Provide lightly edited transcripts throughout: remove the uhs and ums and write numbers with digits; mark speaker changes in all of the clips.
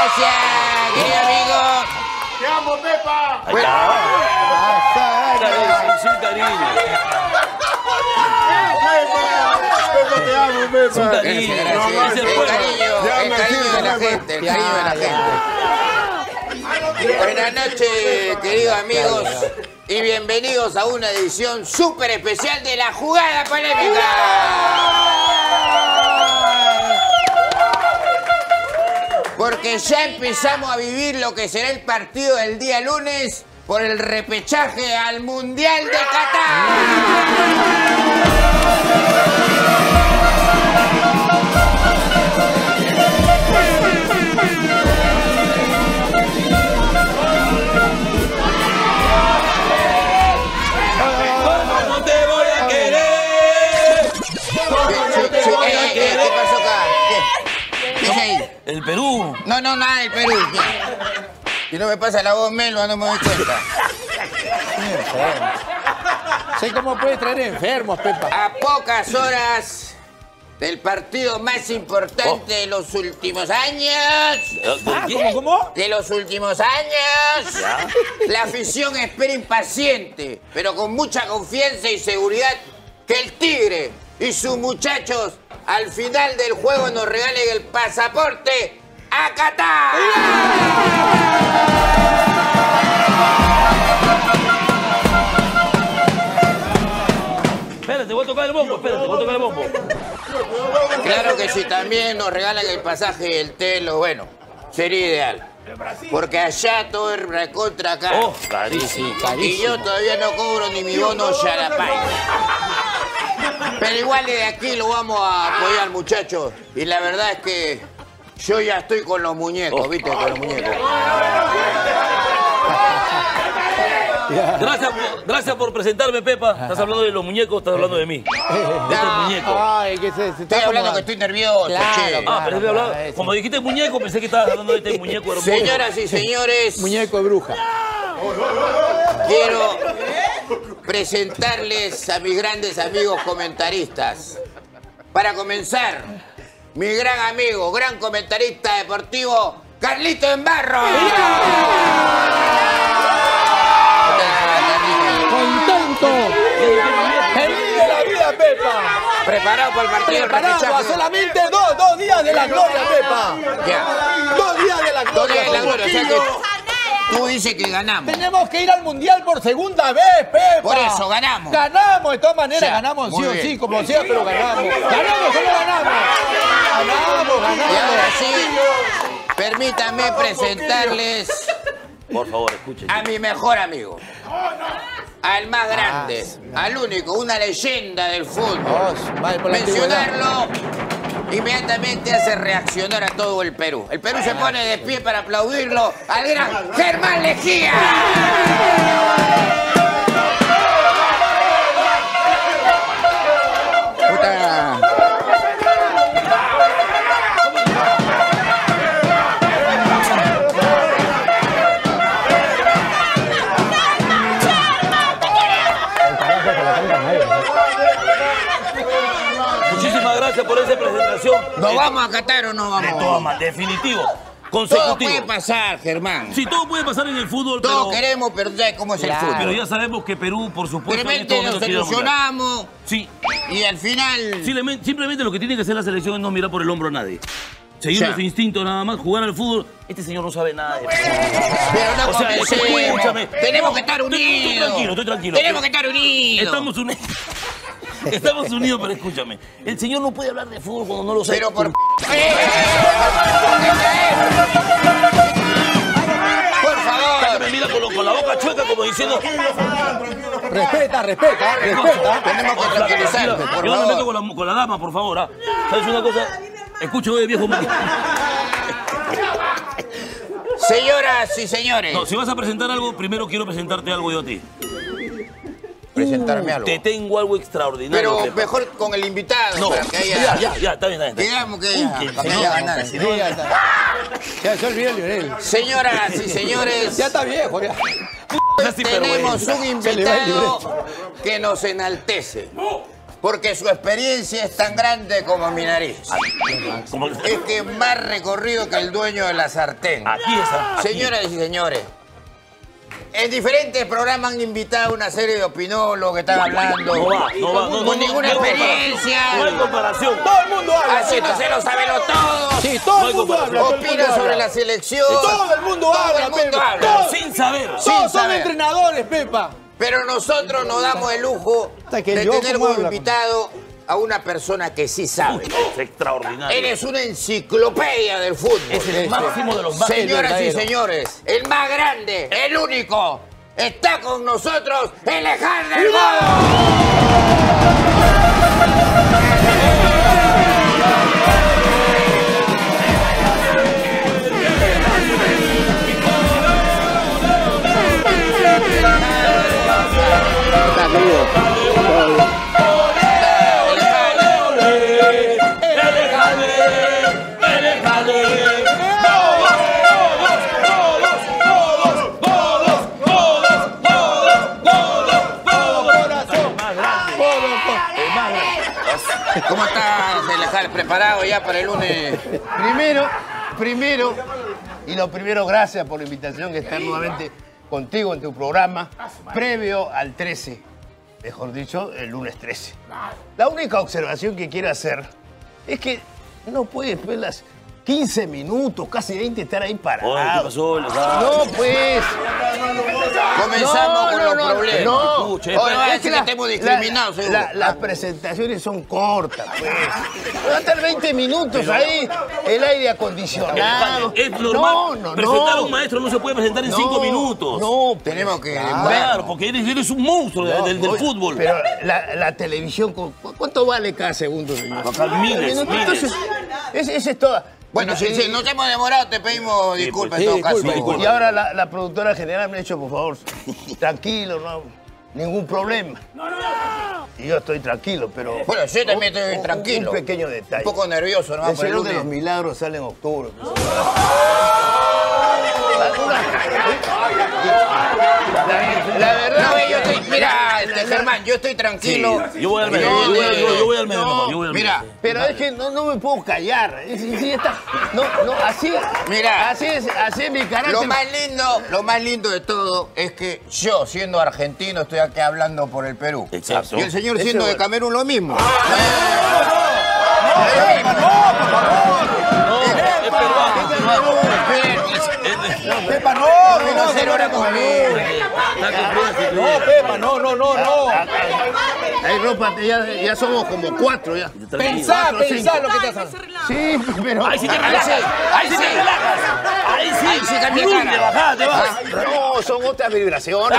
Speaker 1: Gracias, querido amigo.
Speaker 2: ¡Te amo, Pepa!
Speaker 1: Bueno,
Speaker 3: Sí, cariño.
Speaker 2: Pepa, te amo, Pepa.
Speaker 3: Son cariño.
Speaker 1: gracias. El cariño de la gente, el cariño de la gente. Buenas noches, queridos amigos, y bienvenidos a una edición súper especial de La Jugada Polémica. Porque ya empezamos a vivir lo que será el partido del día lunes por el repechaje al Mundial de Qatar.
Speaker 3: No te voy a querer.
Speaker 1: ¿Qué pasó acá? ¿Qué es ahí?
Speaker 3: El Perú.
Speaker 1: No, nada del Perú. Si no me pasa la voz Melba, no me doy cuenta.
Speaker 4: Sé cómo puedes traer enfermos, Pepa.
Speaker 1: A pocas horas del partido más importante de los últimos años.
Speaker 3: ¿Cómo?
Speaker 1: De los últimos años. La afición espera impaciente, pero con mucha confianza y seguridad, que el Tigre y sus muchachos al final del juego nos regalen el pasaporte a Qatar.
Speaker 3: Espérate, voy a tocar el bombo,
Speaker 1: Claro que si también nos regalan el pasaje y el telo, bueno, sería ideal. Porque allá todo es recontra caro.
Speaker 3: Oh, carísimo.
Speaker 1: Y yo todavía no cobro ni mi bono Yarapay. Pero igual de aquí lo vamos a apoyar, muchachos. Y la verdad es que yo ya estoy con los muñecos, ¿viste? Con los muñecos.
Speaker 3: Gracias por presentarme, Pepa. Estás hablando de los muñecos, estás hablando de mí. De este muñeco.
Speaker 4: Ay, que se
Speaker 1: Estoy hablando que estoy nervioso,
Speaker 4: Claro,
Speaker 1: che.
Speaker 4: claro.
Speaker 3: Pero estoy hablando. Como dijiste muñeco, pensé que estabas hablando de este muñeco hermoso.
Speaker 1: Señoras y señores,
Speaker 4: Muñeco de bruja.
Speaker 1: quiero presentarles a mis grandes amigos comentaristas. Para comenzar, mi gran amigo, gran comentarista deportivo, Carlito Embarro.
Speaker 4: ¡Contento! ¡Feliz de la vida, Pepa!
Speaker 1: ¿Preparado para el partido del
Speaker 4: Preparado a
Speaker 1: repechaje?
Speaker 4: solamente dos días de la gloria, Pepa.
Speaker 1: Ya.
Speaker 4: 2 días de la gloria.
Speaker 1: ¿Dónde es la gloria? O sea que tú dices que ganamos.
Speaker 4: Tenemos que ir al Mundial por segunda vez, Pepa.
Speaker 1: Por eso, ganamos.
Speaker 4: Ganamos, de todas maneras,
Speaker 1: Ya,
Speaker 4: ganamos sí
Speaker 1: muy
Speaker 4: o
Speaker 1: bien.
Speaker 4: sí, como sea, pero ganamos. ¿Ganamos o no ganamos? Ganamos.
Speaker 1: Y ahora sí, permítanme presentarles
Speaker 3: Por favor, escuchen.
Speaker 1: a mi mejor amigo. Al más grande, al único, una leyenda del fútbol.
Speaker 4: Vale, por la antigüedad.
Speaker 1: Mencionarlo inmediatamente hace reaccionar a todo el Perú. El Perú se pone de pie para aplaudirlo al gran Germán Lejía. Puta.
Speaker 3: Muchísimas gracias por esa presentación.
Speaker 1: ¿Nos vamos a Qatar o no vamos?
Speaker 3: Toma, definitivo.
Speaker 1: Todo
Speaker 3: Consecutivo.
Speaker 1: puede pasar, Germán.
Speaker 3: Sí, todo puede pasar en el fútbol,
Speaker 1: Todos
Speaker 3: pero...
Speaker 1: queremos, pero ya cómo es el
Speaker 4: Claro.
Speaker 1: fútbol.
Speaker 3: Pero ya sabemos que Perú, por
Speaker 1: De
Speaker 3: supuesto, en
Speaker 1: repente
Speaker 3: este
Speaker 1: nos
Speaker 3: momento quiere ir al Mundial.
Speaker 1: ilusionamos
Speaker 3: Sí,
Speaker 1: y al final...
Speaker 3: simplemente lo que tiene que hacer la selección es no mirar por el hombro a nadie. Seguir
Speaker 1: Ya.
Speaker 3: los instintos nada más, jugar al fútbol. Este señor no sabe nada de fútbol.
Speaker 1: Pero no
Speaker 3: O sea,
Speaker 1: comencemos.
Speaker 3: escúchame.
Speaker 1: Tenemos que estar unidos.
Speaker 3: Estoy tranquilo.
Speaker 1: Tenemos que estar unidos.
Speaker 3: Estamos unidos. Estamos unidos, pero escúchame. El señor no puede hablar de fútbol cuando no lo sabe.
Speaker 1: Pero por... Por favor.
Speaker 3: Me mira con la boca chueca como diciendo...
Speaker 4: Respeta.
Speaker 1: Tenemos que tranquilizarnos, por
Speaker 3: Yo no me meto
Speaker 1: favor.
Speaker 3: con la dama, por favor. ¿Ah? ¿Sabes una cosa? Escucho, viejo.
Speaker 1: Señoras y señores.
Speaker 3: No, si vas a presentar algo, primero quiero presentarte algo yo a ti.
Speaker 1: Presentarme algo.
Speaker 3: Te tengo algo extraordinario.
Speaker 1: Pero
Speaker 3: Pepa.
Speaker 1: mejor con el invitado,
Speaker 3: No,
Speaker 1: para que haya...
Speaker 3: ya, está bien.
Speaker 1: Digamos que
Speaker 3: Uy,
Speaker 1: ya,
Speaker 3: que
Speaker 1: para que
Speaker 3: señor,
Speaker 1: haya ganas.
Speaker 4: Sí, ya está. Ya se olvidó el Lionel.
Speaker 1: Señoras y señores,
Speaker 4: Ya está viejo, ya.
Speaker 1: tenemos un
Speaker 4: Se le va el
Speaker 1: invitado que nos enaltece. Porque su experiencia es tan grande como mi nariz.
Speaker 3: Como-
Speaker 1: Es que es más recorrido que el dueño de la sartén.
Speaker 3: Aquí está. aquí.
Speaker 1: Señoras y señores, en diferentes programas han invitado a una serie de opinólogos que están hablando.
Speaker 3: No va, no.
Speaker 1: Con ninguna experiencia.
Speaker 3: No hay comparación.
Speaker 4: Todo el mundo habla.
Speaker 1: Así no se lo saben todos.
Speaker 4: Sí, todo
Speaker 3: No hay
Speaker 4: el mundo habla.
Speaker 3: comparación.
Speaker 4: todo el mundo
Speaker 1: Opinan sobre
Speaker 4: habla.
Speaker 1: la selección.
Speaker 4: Todo el mundo
Speaker 1: Todo
Speaker 4: habla,
Speaker 1: el mundo
Speaker 4: Pepa.
Speaker 1: habla.
Speaker 4: Todo-
Speaker 3: Sin saber.
Speaker 4: Todos
Speaker 1: sin
Speaker 4: son
Speaker 1: saber.
Speaker 4: entrenadores, Pepa.
Speaker 1: Pero nosotros nos damos el lujo
Speaker 4: Hasta que
Speaker 1: de
Speaker 4: yo,
Speaker 1: tener
Speaker 4: ¿cómo
Speaker 1: como
Speaker 4: habla?
Speaker 1: invitado a una persona que sí sabe.
Speaker 3: Es extraordinario.
Speaker 1: Él es una enciclopedia del fútbol.
Speaker 3: Es el máximo de los máximos.
Speaker 1: Señoras y
Speaker 4: verdadero.
Speaker 1: señores, el más grande, el único, está con nosotros, Alejandro Godo. ¿Cómo estás, Alejandro? ¿Preparado ya para el lunes?
Speaker 5: Primero, y lo primero, gracias por la invitación de estar nuevamente contigo en tu programa, previo al 13, mejor dicho, el lunes 13. La única observación que quiero hacer es que no puedes, pues, las 15 minutos, casi 20, estar ahí
Speaker 3: Oye, ¿qué
Speaker 5: parado.
Speaker 3: pasó, Alejandro?
Speaker 5: No, pues.
Speaker 1: Comenzamos con los problemas.
Speaker 5: No,
Speaker 3: Escuche,
Speaker 1: Oye, va a
Speaker 5: es
Speaker 1: decir que estemos discriminados, seguro.
Speaker 5: las presentaciones son cortas, pues. Va a estar 20 minutos ahí, el aire acondicionado.
Speaker 3: Es normal. Presentar a un
Speaker 5: no.
Speaker 3: maestro no se puede presentar en 5 minutos.
Speaker 5: No,
Speaker 1: Tenemos que...
Speaker 3: Claro, porque eres un monstruo del
Speaker 5: Oye,
Speaker 3: fútbol.
Speaker 5: Pero la televisión, ¿cuánto vale cada segundo, señor?
Speaker 3: Acá miles.
Speaker 5: Entonces, esa es toda.
Speaker 1: Bueno, si nos hemos demorado, te pedimos disculpas
Speaker 4: pues,
Speaker 1: en
Speaker 4: sí,
Speaker 1: todo caso.
Speaker 4: disculpa.
Speaker 5: Y ahora la productora general me ha dicho, por favor, tranquilo, no, ningún problema. Y yo estoy tranquilo, pero...
Speaker 1: Bueno, yo también estoy tranquilo.
Speaker 5: Un pequeño detalle.
Speaker 1: Un poco nervioso, ¿no?
Speaker 5: El
Speaker 1: Por el
Speaker 5: Señor de
Speaker 1: lunes.
Speaker 5: los Milagros sale en octubre. La verdad...
Speaker 1: No, yo estoy... Mira, Germán, yo estoy tranquilo.
Speaker 3: Yo voy al medio. Yo voy al medio, mejor, yo voy al medio.
Speaker 1: Mira,
Speaker 5: Pero es que no me puedo callar. Sí, está. No, así.
Speaker 1: Mira.
Speaker 5: Así es mi carácter.
Speaker 1: lo más lindo de todo es que yo, siendo argentino, estoy aquí hablando por el Perú.
Speaker 3: Exacto.
Speaker 1: Y el señor
Speaker 5: Eso
Speaker 1: siendo de
Speaker 5: bueno.
Speaker 1: Camerún, lo mismo.
Speaker 3: Es peruano.
Speaker 4: Pepa, no,
Speaker 1: No, ser hora conmigo.
Speaker 4: No, Pepa, no.
Speaker 5: Hay ropa, ya somos como 4 ya.
Speaker 4: Pensá lo que te haces.
Speaker 5: Sí, pero.
Speaker 3: Ahí sí te relajas. Ahí sí te relajas. Ahí sí
Speaker 1: cambia
Speaker 3: Plum,
Speaker 1: cara.
Speaker 3: te bajás, te vas.
Speaker 5: No, son otras vibraciones.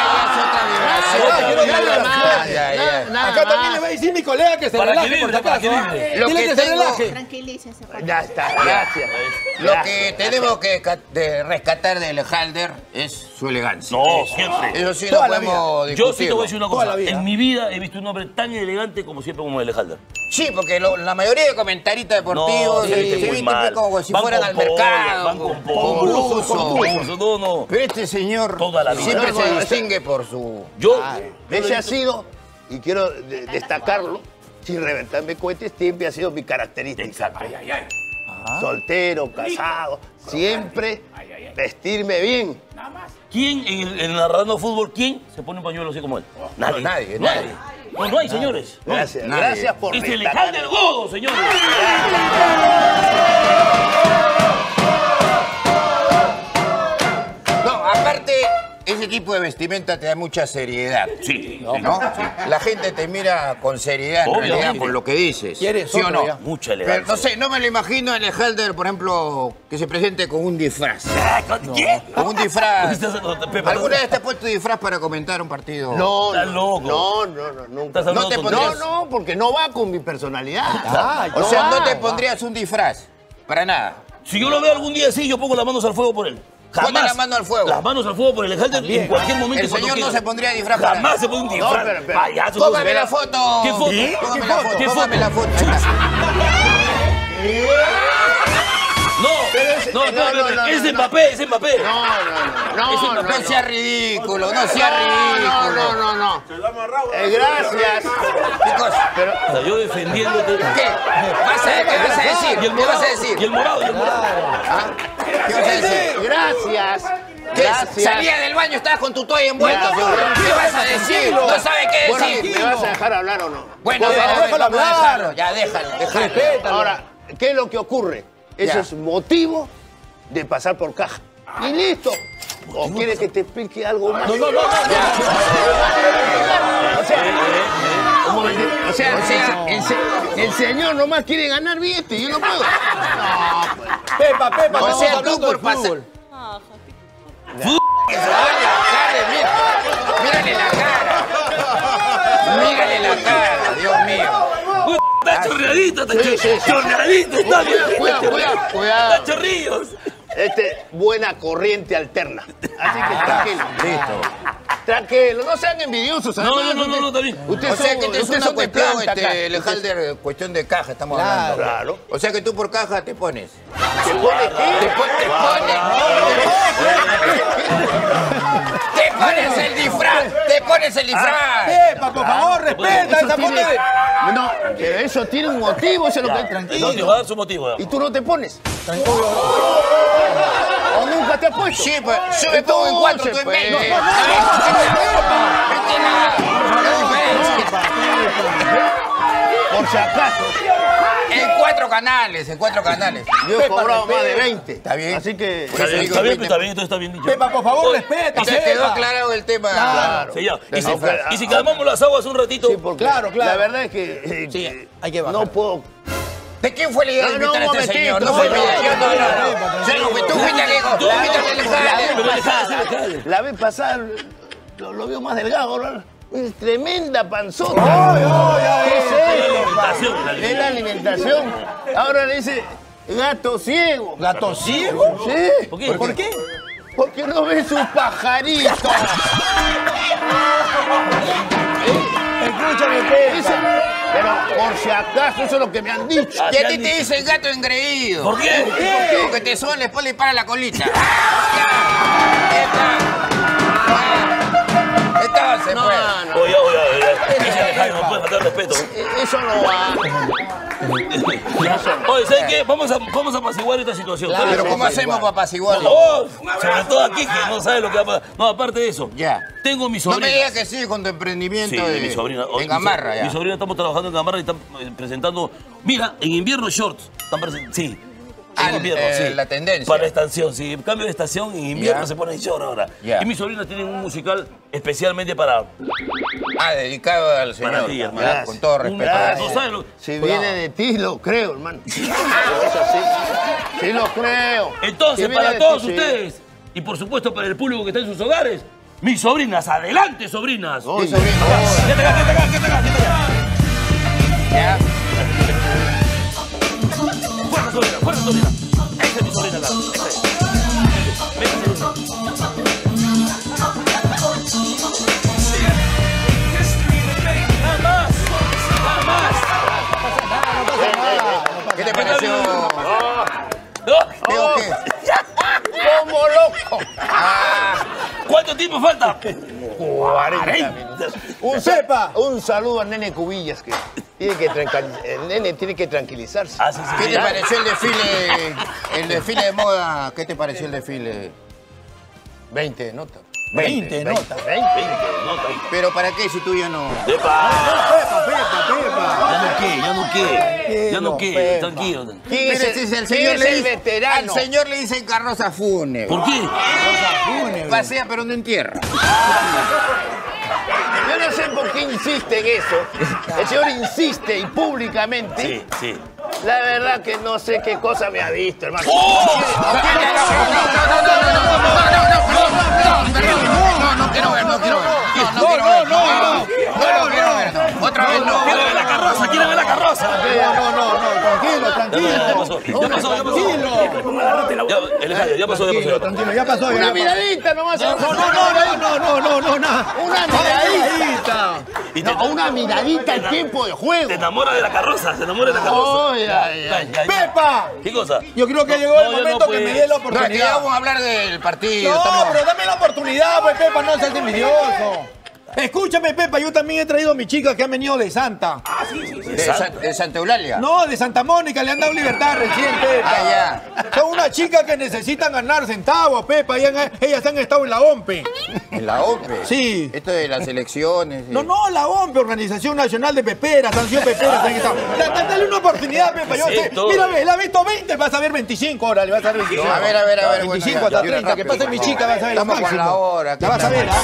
Speaker 4: Acá también le voy a decir mi colega que se
Speaker 3: Para
Speaker 4: relaje
Speaker 3: que
Speaker 4: por si
Speaker 3: vibre, para
Speaker 4: acaso.
Speaker 3: que
Speaker 4: ¿ah?
Speaker 3: vibre.
Speaker 1: Lo
Speaker 4: Dile
Speaker 1: que
Speaker 4: que se
Speaker 1: tengo-
Speaker 4: relaje.
Speaker 6: Tranquilícese, por
Speaker 5: Ya está, gracias.
Speaker 1: Lo que tenemos que rescatar de Alejandro es su elegancia.
Speaker 3: No, siempre.
Speaker 1: Eso sí no
Speaker 4: Toda la
Speaker 1: podemos
Speaker 3: Yo sí te voy a
Speaker 1: discutirlo.
Speaker 3: decir una
Speaker 4: Toda
Speaker 3: cosa.
Speaker 4: la vida.
Speaker 3: En mi vida he visto un hombre tan elegante como siempre como Alejandro.
Speaker 1: Sí, porque la mayoría de comentaristas deportivos
Speaker 3: No,
Speaker 1: se
Speaker 3: sí, muy
Speaker 1: visten
Speaker 3: mal.
Speaker 1: como si
Speaker 3: Van
Speaker 1: fueran
Speaker 3: con
Speaker 1: al
Speaker 3: polo,
Speaker 1: mercado.
Speaker 3: van con polo,
Speaker 1: buzo.
Speaker 3: No.
Speaker 1: Pero este señor
Speaker 3: Toda la vida.
Speaker 1: siempre
Speaker 5: No,
Speaker 1: se
Speaker 5: no,
Speaker 1: distingue por su...
Speaker 3: Yo.
Speaker 5: Ese ha sido, y quiero destacarlo, sin reventarme cohetes, siempre ha sido mi característica.
Speaker 3: Exacto.
Speaker 5: Soltero, casado, siempre vestirme bien.
Speaker 3: ¿Quién en narrando fútbol, quién se pone un pañuelo así como él? Nadie.
Speaker 1: nadie.
Speaker 3: No hay, señores. No.
Speaker 5: Gracias,
Speaker 1: nadie.
Speaker 5: gracias por
Speaker 3: Es
Speaker 5: destacar.
Speaker 3: Alejandro Godo, señores.
Speaker 1: No, aparte, ese tipo de vestimenta te da mucha seriedad.
Speaker 3: Sí.
Speaker 1: ¿No? La gente te mira con seriedad, en
Speaker 3: Obviamente.
Speaker 1: realidad, por lo que dices.
Speaker 4: ¿Quieres
Speaker 1: ¿Sí o
Speaker 4: otro
Speaker 1: no?
Speaker 4: ya?
Speaker 3: Mucha
Speaker 1: Pero,
Speaker 3: elegancia.
Speaker 1: no sé, no me lo imagino a Alejandro, por ejemplo, que se presente con un disfraz.
Speaker 3: ¿Qué?
Speaker 1: Con un disfraz.
Speaker 3: Pepa,
Speaker 1: ¿Alguna vez te has puesto disfraz para comentar un partido?
Speaker 5: No,
Speaker 3: Estás loco.
Speaker 5: no, nunca.
Speaker 3: Estás hablando
Speaker 1: No te
Speaker 3: tonterías.
Speaker 5: No, porque no va con mi personalidad.
Speaker 1: O sea, no te pondrías un disfraz. Para nada.
Speaker 3: Si yo lo veo algún día así, yo pongo las manos al fuego por él.
Speaker 1: Ponte la mano al fuego.
Speaker 3: Las manos al fuego por Alejandro en cualquier momento.
Speaker 1: El
Speaker 3: cuando
Speaker 1: señor no
Speaker 3: quiera.
Speaker 1: se pondría disfraz para
Speaker 3: Jamás se pone un disfraz.
Speaker 5: pero-
Speaker 3: Payaso,
Speaker 1: Póngame
Speaker 3: tú.
Speaker 1: la foto.
Speaker 3: ¿Qué foto?
Speaker 1: ¿Sí? Póngame la foto.
Speaker 3: ¿Qué
Speaker 1: Póngame
Speaker 3: foto?
Speaker 1: la foto.
Speaker 3: No, No, es Mbappé, es Mbappé.
Speaker 1: No sea ridículo, no sea ridículo.
Speaker 5: No. Gracias.
Speaker 1: ¿Qué cosa?
Speaker 5: Pero,
Speaker 3: O sea, yo defendiéndote.
Speaker 1: ¿Qué? ¿Qué vas a decir?
Speaker 3: Y el
Speaker 1: ¿Qué vas
Speaker 3: morado,
Speaker 1: a decir?
Speaker 3: y el morado.
Speaker 1: ¿Ah? ¿Qué vas a decir?
Speaker 5: gracias.
Speaker 1: ¿Qué?
Speaker 5: Gracias.
Speaker 1: Salía del baño, estabas con tu toalla envuelta. ¿Qué vas a decir? No sabe qué
Speaker 5: Bueno,
Speaker 1: decir.
Speaker 5: ¿me vas a dejar hablar o no?
Speaker 1: Bueno,
Speaker 4: Por favor, déjalo
Speaker 1: vamos a
Speaker 4: hablar.
Speaker 1: dejarlo. Ya, déjalo.
Speaker 4: Respétalo.
Speaker 5: Ahora, ¿qué es lo que ocurre? Eso
Speaker 1: Ya.
Speaker 5: es motivo de pasar por caja. Y listo. ¿O quieres que te explique algo más?
Speaker 4: No.
Speaker 5: O sea, el señor nomás quiere ganar billetes, yo no puedo.
Speaker 4: Pepa,
Speaker 1: O
Speaker 4: estamos
Speaker 1: sea, tú
Speaker 4: hablando
Speaker 1: por
Speaker 4: de
Speaker 1: pasar.
Speaker 4: fútbol.
Speaker 1: Que se vaya la cara, mírale la cara. Mírale la cara, Dios mío.
Speaker 3: Está chorreadito,
Speaker 5: Sí.
Speaker 3: chorreadito, está bien.
Speaker 5: Cuidado.
Speaker 3: Está chorrillos.
Speaker 5: Buena corriente alterna. Así que tranquilo.
Speaker 1: Listo.
Speaker 5: Tranquilo, no sean envidiosos.
Speaker 3: No,
Speaker 5: además,
Speaker 3: está bien.
Speaker 5: Ustedes
Speaker 1: O sea
Speaker 5: son-
Speaker 1: que te es
Speaker 5: ustedes
Speaker 1: una
Speaker 5: son de
Speaker 1: cuestión,
Speaker 5: planta acá.
Speaker 1: Lejalder, cuestión de caja, estamos
Speaker 4: Claro.
Speaker 1: hablando.
Speaker 5: Claro.
Speaker 1: O sea que tú por caja te pones.
Speaker 5: ¿Te pone qué?
Speaker 1: Te pones el disfraz, te pones el disfraz.
Speaker 4: Pepa, por favor, respeta esa forma de...
Speaker 5: No, pero eso tiene un motivo, eso es lo que es
Speaker 3: No, te
Speaker 5: tranquilo.
Speaker 3: va a dar su motivo.
Speaker 5: ¿Y tú no te pones? ¿O nunca te has puesto?
Speaker 1: Sí, pues yo me pongo en 4, tú en 20.
Speaker 5: Por si acaso,
Speaker 1: En 4 canales, en 4 canales.
Speaker 5: yo he cobrado más de 20.
Speaker 1: Está bien.
Speaker 5: Así que...
Speaker 1: Por eso digo
Speaker 3: Está bien,
Speaker 1: 20.
Speaker 3: entonces está bien dicho.
Speaker 4: Pepa, por favor, respeta,
Speaker 1: Se quedó
Speaker 4: Pepa.
Speaker 1: aclarado el tema.
Speaker 5: Claro.
Speaker 3: Sí, ya.
Speaker 5: Aunque-
Speaker 3: Y si calmamos las aguas un ratito.
Speaker 5: Sí, porque
Speaker 4: Claro.
Speaker 5: la verdad es que...
Speaker 1: Sí,
Speaker 4: hay que bajar.
Speaker 5: No puedo...
Speaker 1: ¿De quién fue la idea de
Speaker 5: No,
Speaker 1: invitar a
Speaker 5: un
Speaker 1: este señor?
Speaker 5: momentito,
Speaker 1: No fue
Speaker 5: no,
Speaker 1: mi idea.
Speaker 5: no,
Speaker 1: Yo no fui. Tú fuiste el que tú fuiste el que
Speaker 3: Pero dejale.
Speaker 5: La vez pasada lo veo más delgado, ¿no? Es tremenda panzota. ¿Qué es eso? Es la alimentación. Ahora le dice gato ciego.
Speaker 4: ¿Gato ciego?
Speaker 5: Sí.
Speaker 3: ¿Por qué?
Speaker 4: ¿Por qué?
Speaker 5: Porque no ve sus pajaritos.
Speaker 4: Escúchame,
Speaker 5: Dice,
Speaker 4: Pepa.
Speaker 5: pero por si acaso, eso es lo que me han dicho.
Speaker 1: Y a ti te dice el gato engreído.
Speaker 3: ¿Por qué?
Speaker 1: Porque te soban la espalda y para la colita. Entonces, pues.
Speaker 3: Oye. Dice Jaime, no puedes faltar respeto.
Speaker 5: Eso no va.
Speaker 3: Oye, ¿sabes qué? Vamos a apaciguar esta situación.
Speaker 5: Claro.
Speaker 1: Pero ¿cómo hacemos para
Speaker 3: Por
Speaker 1: apaciguarlo?
Speaker 3: favor, sobre todo aquí que no sabe lo que va a pasar. No, aparte de eso.
Speaker 1: Ya.
Speaker 3: Tengo mi
Speaker 1: No
Speaker 3: sobrina.
Speaker 1: me digas que sí con tu emprendimiento
Speaker 3: Sí, de mi sobrina.
Speaker 1: en Gamarra, ya.
Speaker 3: Mi sobrina estamos trabajando en Gamarra y están presentando. Mira, en invierno shorts. Están presentando. Sí.
Speaker 1: Ah,
Speaker 3: En invierno, sí.
Speaker 1: la tendencia.
Speaker 3: Para la estación, sí. Cambio de estación, en invierno
Speaker 1: Ya.
Speaker 3: se pone short ahora.
Speaker 1: Ya.
Speaker 3: Y mi sobrina tiene un musical especialmente para.
Speaker 1: Ah, dedicado al señor.
Speaker 3: Para ti, hermano.
Speaker 1: Ya, con todo respeto.
Speaker 3: No sabes lo.
Speaker 5: Si
Speaker 3: Cuidado.
Speaker 5: viene de ti, lo creo, hermano. Eso sí. Sí lo creo.
Speaker 3: Entonces,
Speaker 5: Si viene
Speaker 3: para
Speaker 5: de
Speaker 3: todos
Speaker 5: ti, sí.
Speaker 3: ustedes, y por supuesto para el público que está en sus hogares, mis sobrinas, adelante, sobrinas.
Speaker 5: Oye,
Speaker 1: sobrino.
Speaker 3: Quédate acá.
Speaker 1: Ya.
Speaker 3: Fuerza, sobrina. Esa es mi sobrina acá. Esa es. Ven, sobrina.
Speaker 1: ¿Qué te pareció? ¿Qué o qué?
Speaker 5: como loco.
Speaker 3: ¿Cuánto tiempo falta?
Speaker 5: 40 minutos. Un saludo al nene Cubillas, que el nene tiene que tranquilizarse.
Speaker 3: Ah, sí.
Speaker 1: ¿Qué te pareció el desfile de moda? ¿Qué te pareció el desfile?
Speaker 5: 20 de nota.
Speaker 4: 20 notas.
Speaker 5: 20.
Speaker 1: ¿Pero para qué si tú ya no...?
Speaker 3: ¡Epa!
Speaker 4: Pepa.
Speaker 3: Ya no qué.
Speaker 4: Pepa.
Speaker 3: Tranquilo.
Speaker 5: ¿Quién
Speaker 1: Pero si el señor
Speaker 5: es
Speaker 1: le
Speaker 5: el
Speaker 1: dice,
Speaker 5: veterano?
Speaker 1: al señor le dicen carroza fúnebre.
Speaker 3: ¿Por qué?
Speaker 1: Pasea pero no entierra.
Speaker 5: Yo no sé por qué insiste en eso. El señor insiste y públicamente.
Speaker 3: Sí.
Speaker 5: La verdad que no sé qué cosa me ha visto, hermano.
Speaker 1: No quiero ver. Otra vez no.
Speaker 3: carroza! ¿Quieren ver la carroza?
Speaker 4: Tranquilo.
Speaker 3: Ya pasó. Ya pasó.
Speaker 4: Tranquilo, ya pasó.
Speaker 5: Una miradita nomás.
Speaker 4: No, nada.
Speaker 5: Una miradita. No, una miradita en tiempo de juego.
Speaker 3: Se enamora de la carroza,
Speaker 4: ¡Pepa!
Speaker 3: ¿Qué cosa?
Speaker 4: Yo creo que llegó el momento que me dé la
Speaker 1: No, es que ya
Speaker 4: oportunidad.
Speaker 1: vamos a hablar del partido.
Speaker 4: No,
Speaker 1: estamos-
Speaker 4: pero dame la oportunidad, pues, Pepa, no seas envidioso. Escúchame, Pepa, yo también he traído a mi chica que han venido de Santa.
Speaker 1: de Santa Eulalia.
Speaker 4: No, de Santa Mónica, le han dado libertad recién, Pepa.
Speaker 1: Ah,
Speaker 4: Son unas chicas que necesitan ganar centavos, Pepa, ellas han estado en la OMPE.
Speaker 1: En la OPE.
Speaker 4: Sí.
Speaker 1: Esto de las elecciones.
Speaker 4: No, la OMPE, Organización Nacional de Peperas, han sido peperas, han estado. Dale una oportunidad, Pepa, yo sé.
Speaker 3: todo.
Speaker 4: Mira, la has visto 20, vas a ver 25 ahora, le vas a ver 25.
Speaker 1: A ver.
Speaker 4: 25
Speaker 1: bueno,
Speaker 4: hasta
Speaker 1: ya,
Speaker 4: 30, que
Speaker 1: rápido,
Speaker 4: pase mi chica, vas a ver lo
Speaker 1: Estamos con
Speaker 4: máximo.
Speaker 1: la hora.
Speaker 4: La vas a ver, ¿ah?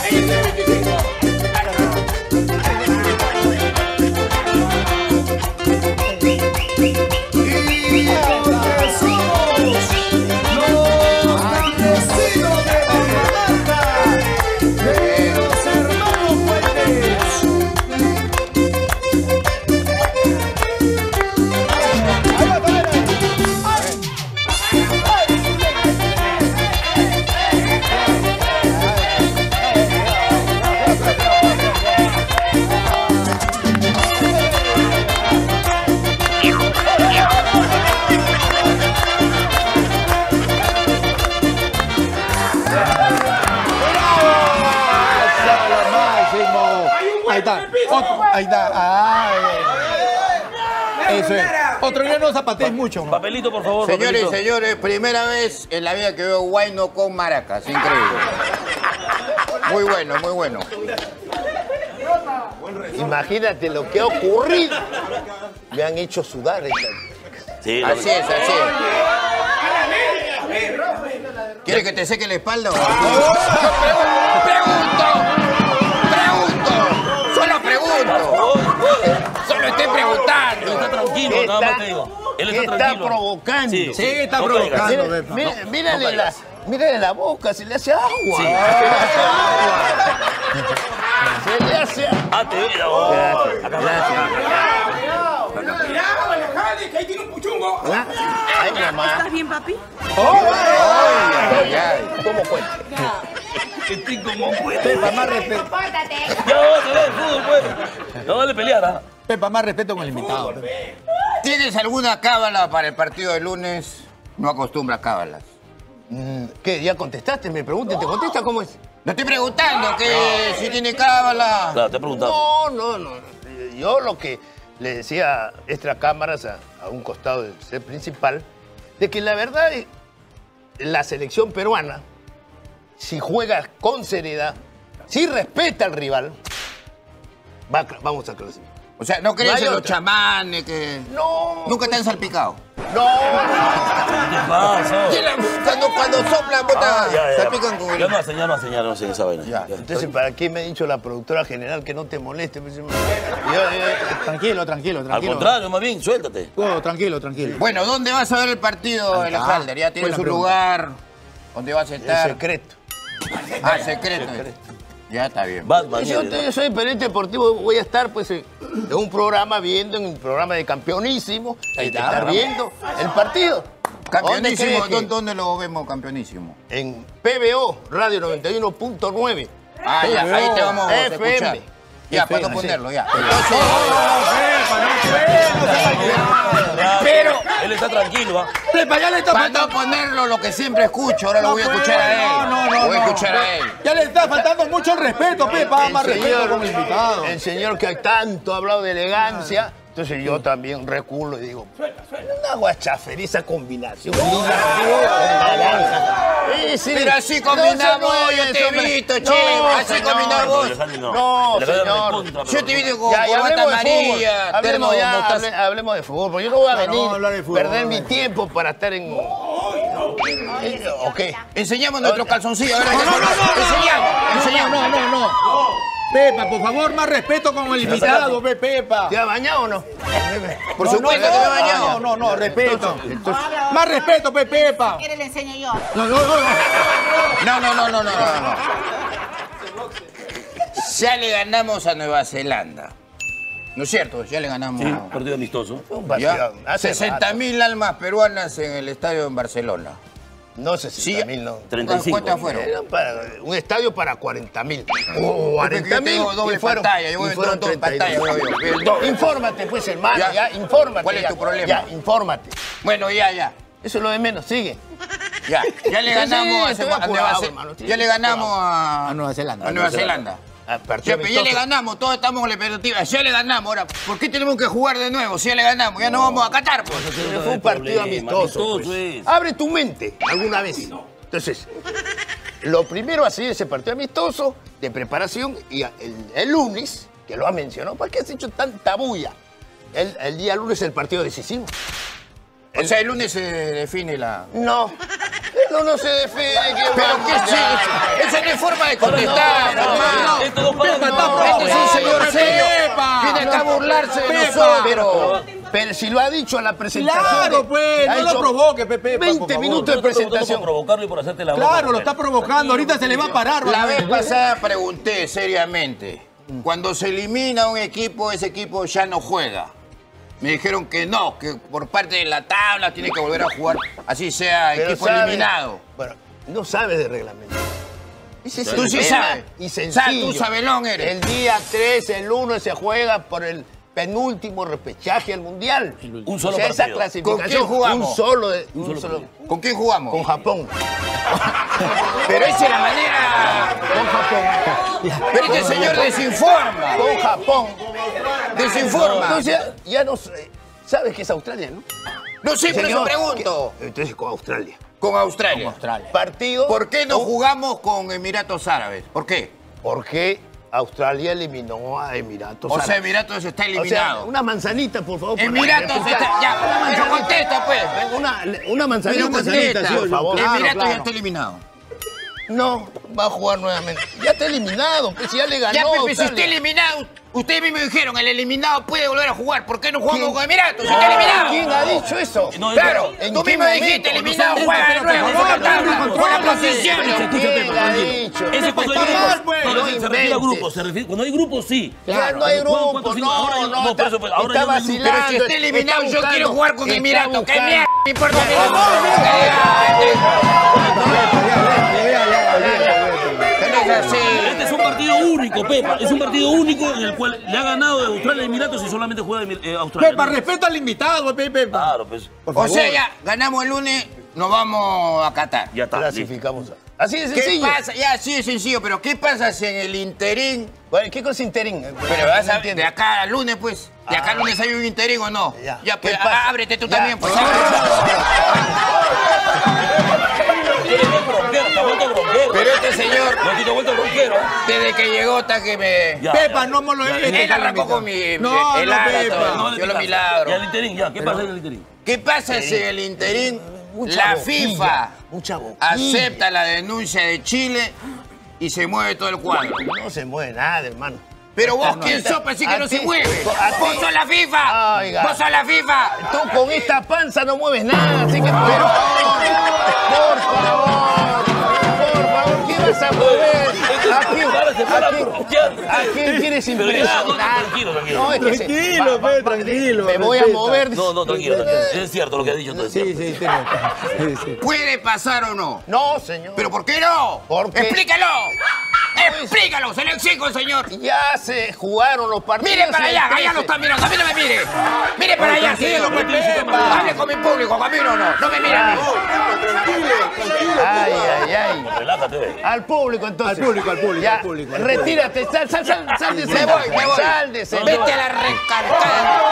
Speaker 4: Ahí está. Ahí está. Eso es. Otro día no zapatees mucho.
Speaker 3: Papelito, por favor.
Speaker 1: Señores y
Speaker 3: papelito.
Speaker 1: señores, primera vez en la vida que veo guayno con maracas. Increíble. Muy bueno.
Speaker 5: Imagínate lo que ha ocurrido. Me han hecho sudar.
Speaker 3: Sí,
Speaker 1: Así es. ¿Quieres que te seque la espalda? Pregunto. Solo pregunto. Solo estoy
Speaker 3: Él
Speaker 1: preguntando.
Speaker 3: está tranquilo, nada más te digo. Él está tranquilo.
Speaker 5: provocando.
Speaker 3: Sí,
Speaker 4: está
Speaker 3: no
Speaker 4: provocando,
Speaker 3: caigas.
Speaker 4: Pepa.
Speaker 5: Mírale la boca, se le hace agua.
Speaker 3: Sí.
Speaker 5: Se le hace agua.
Speaker 3: Ah, te veo.
Speaker 5: Gracias. Ay, mamá.
Speaker 6: ¿Estás bien, papi?
Speaker 5: ¿Cómo fue?
Speaker 3: Estoy como puedo.
Speaker 4: Pepa, más respeto.
Speaker 3: Ya vamos a ver el fútbol, pues. No vale pelear, ¿ah?
Speaker 4: Pepa, más respeto con el invitado. Pepa.
Speaker 1: ¿Tienes alguna cábala para el partido de lunes? No acostumbras cábalas.
Speaker 5: ¿Qué? ¿Ya contestaste? Me pregunté, ¿te contesta cómo es?
Speaker 1: No estoy preguntando que si tiene cábala.
Speaker 3: Claro, te he preguntado.
Speaker 5: No. Yo lo que le decía extra cámaras a un costado del set principal, de que la verdad la selección peruana, si juega con seriedad, si respeta al rival, vamos a clasificar.
Speaker 1: O sea, ¿no crees
Speaker 5: No hay
Speaker 1: en los
Speaker 5: otra.
Speaker 1: chamanes que
Speaker 5: No.
Speaker 1: nunca te han salpicado?
Speaker 5: No.
Speaker 3: ¿Qué pasa?
Speaker 1: Cuando soplan, botan, salpican con
Speaker 3: Ya no hacen esa vaina.
Speaker 1: Ya.
Speaker 5: Entonces, ¿para qué me ha dicho la productora general que no te moleste? Pues,
Speaker 4: Tranquilo.
Speaker 3: Al contrario, más bien, suéltate.
Speaker 4: Oh, tranquilo.
Speaker 1: Bueno, ¿dónde vas a ver el partido en la Halder? ¿Ya tienes
Speaker 4: buena
Speaker 1: un
Speaker 4: pregunta.
Speaker 1: lugar donde vas a
Speaker 5: Es
Speaker 1: estar?
Speaker 5: secreto.
Speaker 1: Ah, secreto. Ya está bien.
Speaker 3: Batman.
Speaker 5: Yo soy periodista deportivo, voy a estar pues en un programa en un programa de campeonísimo, estar viendo el partido.
Speaker 1: Campeonísimo,
Speaker 5: ¿Dónde crees que?
Speaker 1: ¿dónde lo vemos campeonísimo?
Speaker 5: En PBO, Radio 91.9.
Speaker 1: Ah, ya, ahí te vamos a
Speaker 5: FM.
Speaker 1: escuchar. Ya,
Speaker 5: FM,
Speaker 1: para no
Speaker 5: sí.
Speaker 1: ponerlo, ya.
Speaker 3: Pero él está tranquilo, ¿ah?
Speaker 4: Pepa, ya le está
Speaker 1: Para no
Speaker 4: faltando.
Speaker 1: ponerlo lo que siempre escucho, ahora lo voy a escuchar a él.
Speaker 4: No.
Speaker 1: Lo voy a escuchar a él.
Speaker 4: Ya le está faltando mucho el respeto, Pepa. Más respeto con el invitado.
Speaker 5: El señor que tanto ha hablado de elegancia, entonces yo también reculo y digo, una guachaferiza combinación.
Speaker 1: Pero así combinás vos, yo te he visto, che. Así combinás vos.
Speaker 5: No, señor.
Speaker 1: Yo te he visto con
Speaker 5: Ya,
Speaker 1: corbata
Speaker 5: hablemos de
Speaker 1: amarilla,
Speaker 5: fútbol.
Speaker 1: termo mostaza.
Speaker 5: Hablemos de fútbol. Yo no voy a
Speaker 4: No,
Speaker 5: venir
Speaker 4: hablar de fútbol,
Speaker 5: perder
Speaker 4: no,
Speaker 5: mi
Speaker 4: no.
Speaker 5: tiempo para estar en... ¿O qué?
Speaker 1: Enseñamos nuestros calzoncillos. A ver, enseñamos.
Speaker 4: No. Pepa, por favor, más respeto con el invitado, Pepa.
Speaker 5: ¿Te has bañado o no?
Speaker 1: Por supuesto que me he bañado.
Speaker 4: No, respeto. Más respeto, Pepa.
Speaker 6: ¿Quiere le enseño yo?
Speaker 1: No. Ya le ganamos a Nueva Zelanda. ¿No es cierto? Ya le ganamos.
Speaker 3: Sí, partido amistoso.
Speaker 5: Un partido.
Speaker 1: Ya.
Speaker 5: Hace
Speaker 1: 60.000 almas peruanas en el estadio en Barcelona.
Speaker 5: No 60.000, no.
Speaker 3: 35.
Speaker 1: ¿Cuántas fueron?
Speaker 5: Era un estadio para 40.000.
Speaker 1: Porque yo tengo doble pantalla, yo voy a entrar en pantalla.
Speaker 5: Infórmate, pues, hermano,
Speaker 1: Ya.
Speaker 5: ya, infórmate.
Speaker 1: ¿Cuál es
Speaker 5: ya.
Speaker 1: tu problema?
Speaker 5: Ya, infórmate.
Speaker 1: Bueno, ya.
Speaker 5: Eso es lo de menos, sigue.
Speaker 1: Ya le ganamos
Speaker 5: Sí, estoy apurado, hermano.
Speaker 1: ya le ganamos a
Speaker 4: Nueva Zelanda.
Speaker 1: A Nueva Zelanda.
Speaker 5: Ah, partido
Speaker 1: Ya, pero ya le
Speaker 5: amistoso.
Speaker 1: ganamos, todos estamos con la expectativa. Ya le ganamos. Ahora, ¿por qué tenemos que jugar de nuevo? Si ya le ganamos, ya no vamos a Qatar, pues.
Speaker 5: Fue un partido amistoso. Pues.
Speaker 3: es.
Speaker 5: Abre tu mente alguna vez. Entonces, lo primero así ese partido amistoso de preparación y el lunes, que lo ha mencionado, ¿por qué has hecho tanta bulla? El día lunes es el partido decisivo.
Speaker 1: O sea, el lunes se define la...
Speaker 5: No, no se define.
Speaker 1: Pero qué sí, esa no es forma de contestar, hermano.
Speaker 3: Esto no para
Speaker 1: Este es un señor serio. Viene acá a burlarse de nosotros.
Speaker 5: Pero si lo ha dicho a la presentación.
Speaker 4: Claro, pues,
Speaker 5: ha
Speaker 4: no lo
Speaker 5: hecho
Speaker 4: provoque, Pepe.
Speaker 5: 20 minutos de presentación.
Speaker 3: Por provocarlo y por hacerte la broma.
Speaker 4: Claro, lo está provocando. Ahorita se le va a parar.
Speaker 1: La vez pasada pregunté seriamente. Cuando se elimina un equipo, ese equipo ya no juega. Me dijeron que no, que por parte de la tabla tiene que volver a jugar, así sea
Speaker 5: Pero
Speaker 1: equipo
Speaker 5: sabe-
Speaker 1: eliminado.
Speaker 5: Bueno, no sabes de reglamento. Ese es
Speaker 1: Tú
Speaker 5: el
Speaker 1: sí
Speaker 5: tema.
Speaker 1: sabes.
Speaker 5: Y
Speaker 1: Sabes,
Speaker 5: sencillo.
Speaker 1: tú sabelón eres.
Speaker 5: El día 3, el 1 se juega por el penúltimo repechaje al Mundial.
Speaker 3: Un solo
Speaker 5: O sea, esa
Speaker 3: partido.
Speaker 5: clasificación.
Speaker 1: ¿Con quién jugamos?
Speaker 5: Un solo.
Speaker 1: ¿Con quién jugamos?
Speaker 5: Con Japón.
Speaker 1: Pero esa es la manera.
Speaker 5: Con Japón.
Speaker 1: Pero este señor desinforma.
Speaker 5: Con Japón.
Speaker 1: Desinforma.
Speaker 5: Entonces, ya no sé. ¿Sabes qué es Australia, no?
Speaker 1: No sé, por eso
Speaker 5: Señor,
Speaker 1: pregunto.
Speaker 5: Entonces, con Australia.
Speaker 1: Con Australia.
Speaker 5: Partido.
Speaker 1: ¿Por qué no jugamos con Emiratos Árabes? ¿Por qué?
Speaker 5: Porque Australia eliminó a Emiratos.
Speaker 1: O sea,
Speaker 5: Árabes.
Speaker 1: Emiratos está
Speaker 5: O sea,
Speaker 1: eliminado.
Speaker 5: una manzanita, por favor. para
Speaker 1: Emiratos
Speaker 5: explicar.
Speaker 1: está... Ya,
Speaker 5: Una
Speaker 1: pero
Speaker 5: manzanita.
Speaker 1: contesta, pues.
Speaker 5: Una manzanita.
Speaker 1: Pero contesta.
Speaker 5: por favor.
Speaker 1: Emiratos ya está eliminado.
Speaker 5: No, va a jugar nuevamente. Ya está eliminado, pues ya le ganó.
Speaker 1: Ya, Pepe, si
Speaker 5: Australia.
Speaker 1: está eliminado, ustedes mismos dijeron, el eliminado puede volver a jugar. ¿Por qué no jugamos con Emiratos? Si está eliminado.
Speaker 5: ¿Quién ha dicho eso?
Speaker 3: No,
Speaker 1: Claro,
Speaker 5: ¿En
Speaker 1: tú
Speaker 5: qué
Speaker 1: mismo
Speaker 5: momento?
Speaker 1: dijiste, eliminado,
Speaker 3: No,
Speaker 1: juega de
Speaker 3: pero,
Speaker 1: nuevo,
Speaker 3: pero,
Speaker 1: con la
Speaker 3: pero,
Speaker 1: tabla,
Speaker 3: pero,
Speaker 1: con la
Speaker 3: pero,
Speaker 1: posición.
Speaker 3: pero,
Speaker 5: ¿Quién
Speaker 3: Pepe,
Speaker 5: ha
Speaker 3: tranquilo.
Speaker 5: dicho?
Speaker 3: Ese es cuando hay
Speaker 4: Está mal,
Speaker 3: grupos.
Speaker 4: pues.
Speaker 3: Cuando
Speaker 5: No
Speaker 3: se refiere a
Speaker 5: inventes.
Speaker 3: grupos, cuando hay grupos sí.
Speaker 5: Ya no hay
Speaker 3: ¿Cuántos
Speaker 5: grupo,
Speaker 3: cinco? Ahora
Speaker 5: no,
Speaker 3: no, por eso, pues, ahora
Speaker 5: está
Speaker 3: ya no hay
Speaker 5: vacilando.
Speaker 3: grupo.
Speaker 1: Pero si está eliminado,
Speaker 5: está
Speaker 1: yo quiero
Speaker 5: buscando,
Speaker 1: jugar con
Speaker 5: está
Speaker 1: Emiratos. ¿Qué
Speaker 5: buscando.
Speaker 1: mierda me importa? No es así.
Speaker 3: Este es un partido único, Pepa. Es un partido único en el cual le ha ganado de Australia a Emiratos y solamente juega Australia.
Speaker 4: Pepa, respeta al invitado, Pepe.
Speaker 3: Claro, pues.
Speaker 1: O sea, ya ganamos el lunes, nos vamos a Qatar.
Speaker 3: Ya está. listo.
Speaker 5: Clasificamos. Así de
Speaker 1: ¿Qué
Speaker 5: sencillo.
Speaker 1: pasa? Ya, sí es sencillo, pero ¿qué pasa si en el interín?
Speaker 5: Bueno, ¿qué cosa interín?
Speaker 1: Pero vas
Speaker 5: No
Speaker 1: a,
Speaker 5: entiendo.
Speaker 1: de acá al lunes, pues. De acá al lunes hay un interín o no.
Speaker 5: Ya.
Speaker 1: Ya, pues,
Speaker 5: ¿Qué pasa?
Speaker 1: ábrete tú
Speaker 5: Ya.
Speaker 1: también, pues.
Speaker 3: Tiene vuelto bronquero, está vuelto bronquero.
Speaker 1: Pero este señor,
Speaker 3: No tiene vuelto bronquero.
Speaker 1: desde que llegó hasta que me...
Speaker 3: Ya,
Speaker 4: Pepa,
Speaker 3: ya.
Speaker 4: no me lo
Speaker 1: Él arrancó con mi...
Speaker 4: No,
Speaker 1: el
Speaker 4: no,
Speaker 1: ala,
Speaker 4: Pepa.
Speaker 1: todo.
Speaker 3: No,
Speaker 1: Yo lo
Speaker 3: ¿qué
Speaker 1: milagro.
Speaker 3: pasa? Y al interín, ya. ¿Qué pasa en el interín?
Speaker 1: ¿Qué pasa si en el interín
Speaker 5: Mucha
Speaker 1: la
Speaker 5: boquilla,
Speaker 1: FIFA
Speaker 5: mucha boquilla.
Speaker 1: acepta la denuncia de Chile y se mueve todo el cuadro?
Speaker 5: No se mueve nada, hermano.
Speaker 1: Pero vos,
Speaker 5: No,
Speaker 1: ¿quién sos para decir que
Speaker 5: a
Speaker 1: no se
Speaker 5: ti-
Speaker 1: mueve?
Speaker 5: a ti-
Speaker 1: ¡Vos sos la FIFA!
Speaker 5: Oiga.
Speaker 1: ¡Vos sos la FIFA!
Speaker 5: Tú con esta panza no mueves nada, así que por favor, ¿qué vas a mover? ¿A quién quieres
Speaker 3: Pero ya, no,
Speaker 5: impresionar?
Speaker 3: tranquilo, tranquilo.
Speaker 5: No, es que
Speaker 4: Tranquilo, Pepe, tranquilo.
Speaker 5: me voy a
Speaker 4: respeta.
Speaker 5: mover.
Speaker 3: No, tranquilo, tranquilo. Es cierto lo que ha dicho. Todo es
Speaker 4: Sí,
Speaker 3: cierto.
Speaker 4: sí, tiene. Sí, sí.
Speaker 1: ¿Puede pasar o no?
Speaker 5: No, señor.
Speaker 1: ¿Pero por qué no?
Speaker 5: ¿Por qué?
Speaker 1: ¡Explícalo! ¡Explícalo! ¡Se lo exijo, señor!
Speaker 5: Ya se jugaron los partidos.
Speaker 1: ¡Mire para allá!
Speaker 5: el
Speaker 1: ¡Allá lo
Speaker 5: 13.
Speaker 1: están mirando! ¡A mí no me mire! ¡Mire para allá, señor!
Speaker 5: Pepa.
Speaker 1: ¡Hable con mi público! ¡A mí no! ¡No me mire a mí!
Speaker 5: Ay, ay, ay.
Speaker 3: Relájate, ve.
Speaker 5: Al público, entonces.
Speaker 4: Al público, al público,
Speaker 5: Ya,
Speaker 4: al público.
Speaker 5: retírate, sal de escena.
Speaker 1: Me voy, me voy.
Speaker 5: Sal de escena.
Speaker 1: ¡Vete a la recargada!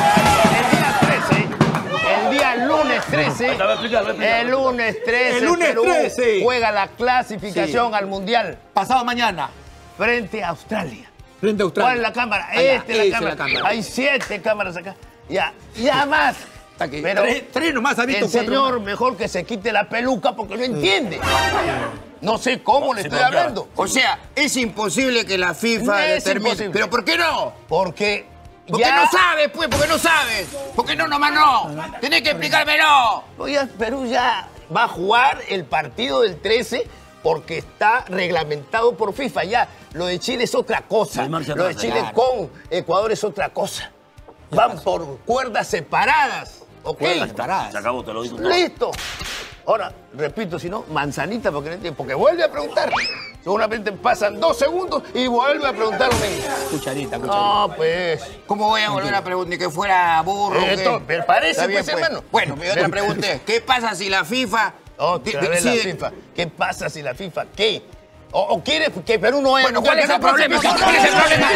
Speaker 5: El día lunes 13.
Speaker 3: Te voy a explicar, voy a explicar.
Speaker 5: El lunes 13.
Speaker 4: El lunes
Speaker 5: Perú
Speaker 4: 13.
Speaker 5: juega la clasificación al Mundial
Speaker 4: Pasado mañana,
Speaker 5: frente a Australia.
Speaker 4: frente a Australia.
Speaker 5: ¿Cuál es la cámara?
Speaker 4: Allá,
Speaker 5: Esta es la cámara. Hay 7 cámaras acá. Ya más.
Speaker 4: Está aquí.
Speaker 5: Pero
Speaker 4: Tres nomás ha visto
Speaker 5: el
Speaker 4: 4
Speaker 5: señor mejor que se quite la peluca porque no entiende. No sé cómo le
Speaker 3: Sí,
Speaker 5: estoy
Speaker 3: pero claro.
Speaker 5: hablando.
Speaker 1: O sea, es imposible que la FIFA
Speaker 5: Es
Speaker 1: determine.
Speaker 5: imposible.
Speaker 1: ¿Pero por qué no?
Speaker 5: Porque
Speaker 1: Porque
Speaker 5: ya...
Speaker 1: no sabes, pues, porque no sabes. Porque no, nomás no. Tenés que explicármelo.
Speaker 5: Oiga, Perú ya va a jugar el partido del 13 porque está reglamentado por FIFA ya. Lo de Chile es otra cosa.
Speaker 3: Hay marcha
Speaker 5: Lo de
Speaker 3: atrás,
Speaker 5: Chile con Ecuador es otra cosa. Van por cuerdas separadas. ¿Ok?
Speaker 4: Cuerdas separadas.
Speaker 3: Se acabó, te lo digo todo.
Speaker 5: Listo. Ahora, repito, si no, manzanita, porque vuelve a preguntar. Seguramente pasan 2 segundos y vuelve a preguntar lo mismo.
Speaker 4: Cucharita.
Speaker 5: No, pues.
Speaker 1: ¿Cómo voy a volver a preguntar? Ni que fuera burro.
Speaker 5: Esto,
Speaker 1: ¿qué?
Speaker 5: me parece,
Speaker 1: Está bien,
Speaker 5: pues, hermano.
Speaker 1: Bueno, mi otra pregunta es, ¿qué pasa si la FIFA...
Speaker 5: Otra vez la
Speaker 1: decide-
Speaker 5: FIFA. ¿Qué pasa si la FIFA qué? ¿O quiere que Perú no entre?
Speaker 1: Bueno, ¿cuál es el problema? ¿Cuál es el problema?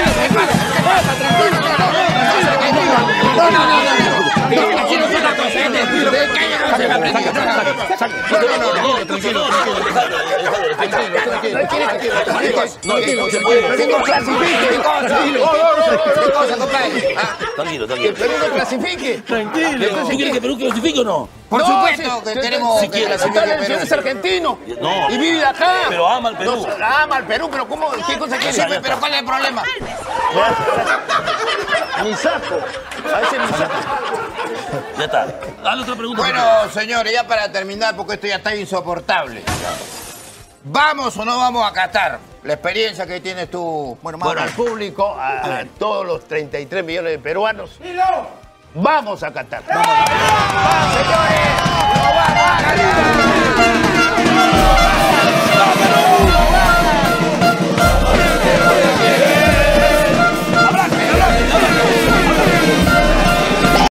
Speaker 3: Tranquilo,
Speaker 5: Que
Speaker 3: tranquilo.
Speaker 5: Perú no clasifique.
Speaker 3: ¿Tú quieres que Perú clasifique o no?
Speaker 1: Por
Speaker 5: No,
Speaker 1: supuesto
Speaker 5: sí,
Speaker 1: que queremos que
Speaker 5: quiere.
Speaker 1: clasifique
Speaker 5: El
Speaker 1: Perú.
Speaker 5: señor es argentino.
Speaker 3: No.
Speaker 5: Y vive acá.
Speaker 3: Pero ama al Perú.
Speaker 5: No, ama al Perú, pero ¿cómo? ¿Qué cosa quiere?
Speaker 3: Ya está.
Speaker 1: Pero ¿cuál es el problema?
Speaker 5: Mi saco. A ese mi saco.
Speaker 3: Ya está. Dale otra pregunta.
Speaker 1: Bueno, señores, ya para terminar, porque esto ya está insoportable. ¿Vamos o no vamos a Qatar? La experiencia que tienes tú... Bueno, más
Speaker 5: Bueno, al público, a todos los 33 millones de peruanos. Vamos a Qatar. ¡Vamos, señores! ¡No vamos a Qatar!